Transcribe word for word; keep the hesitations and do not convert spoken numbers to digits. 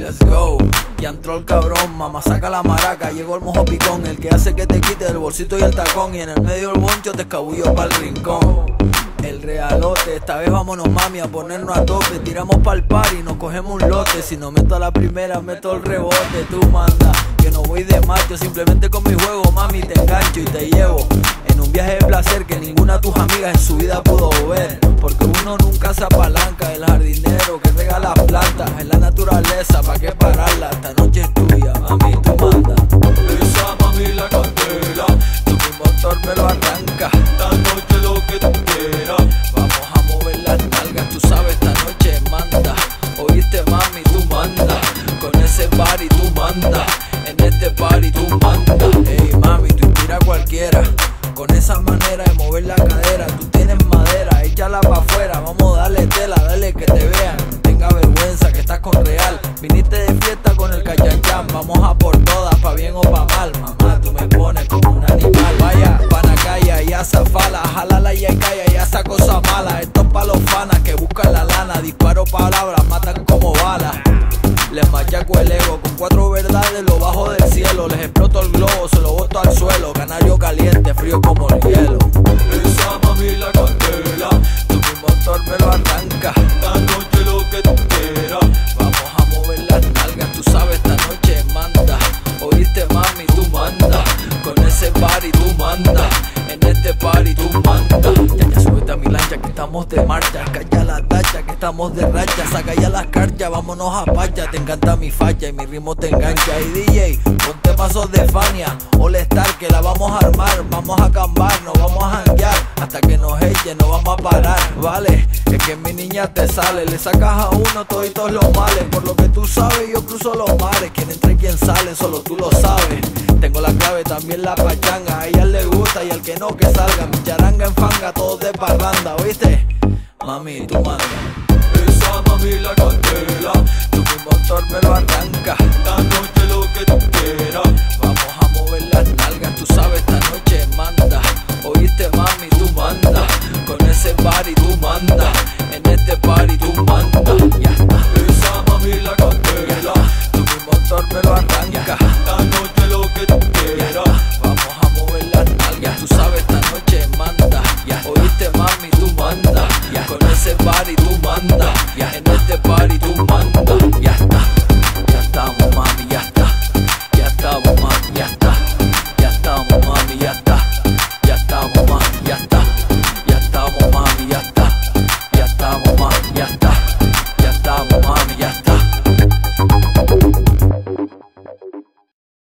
let's go. Ya entró el cabrón, mamá saca la maraca. Llegó el mojo picón, el que hace que te quite el bolsito y el tacón. Y en el medio del boncho te escabullo pa'l rincón. El realote, esta vez vámonos mami a ponernos a tope. Tiramos pa'l party, nos cogemos un lote. Si no meto a la primera, meto el rebote. Tú manda, que no voy de macho. Simplemente con mi juego, mami, te engancho y te llevo en un viaje de placer que ninguna de tus amigas en su vida pudo ver. Porque uno nunca se apalanca. El jardinero que regala plantas en la naturaleza, ¿pa' qué pararla? Esta noche es tuya, mami, tú manda. Esa mami la candela, Tú mi motor me lo arranca. esta noche lo que tú quieras. Vamos a mover las nalgas, tú sabes, esta noche manda. Oíste mami, tú manda. Con ese party tú manda. En este party tú manda. Ey mami, tú inspira a cualquiera con esa manera de mover la cadera. Tú tienes madera, échala pa' afuera. Vamos a darle tela, dale que te vean. Tenga vergüenza que estás con real. Viniste de fiesta con el cachanchan. Vamos a por todas, pa' bien o pa' mal. Mamá, tú me pones como un animal. Vaya, panacaya y azafala. Jálala y calla y esa cosa mala. Esto es pa' los fanas que buscan la lana. Disparo palabras, matan como balas. Les machaco el ego con cuatro verdades, lo bajo del cielo. Les exploto el globo, se lo boto al suelo. Canario caliente, frío como el hielo. Esa mami la candela, Tú mi motor me lo arranca. esta noche lo que tú quieras. Vamos a mover las nalgas, tú sabes, esta noche manda. Oíste mami, tú manda. Con ese party tú manda. En este party tú manda. Ya, ya súbete a mi lancha que estamos de marcha. Calla la tacha que estamos de racha. Saca ya las carchas, vámonos a pacha. Te encanta mi facha y mi ritmo te engancha. Y D J, ponte pasos de Fania. All Star que la vamos a armar. Vamos a cambar, nos vamos a janguear. Hasta que nos echen, no vamos a parar. Vale, es que mi niña te sale. Le sacas a uno toditos los males. Por lo que tú sabes yo cruzo los mares. Quien entra y quien sale, solo tú lo sabes. Tengo la clave, también la pachanga. A ella le gusta y al que no que salga. Mi charanga enfanga, todos de parranda, ¿oíste? Mami, tú manda. Esa mami la candela, Tú mi motor me lo arranca.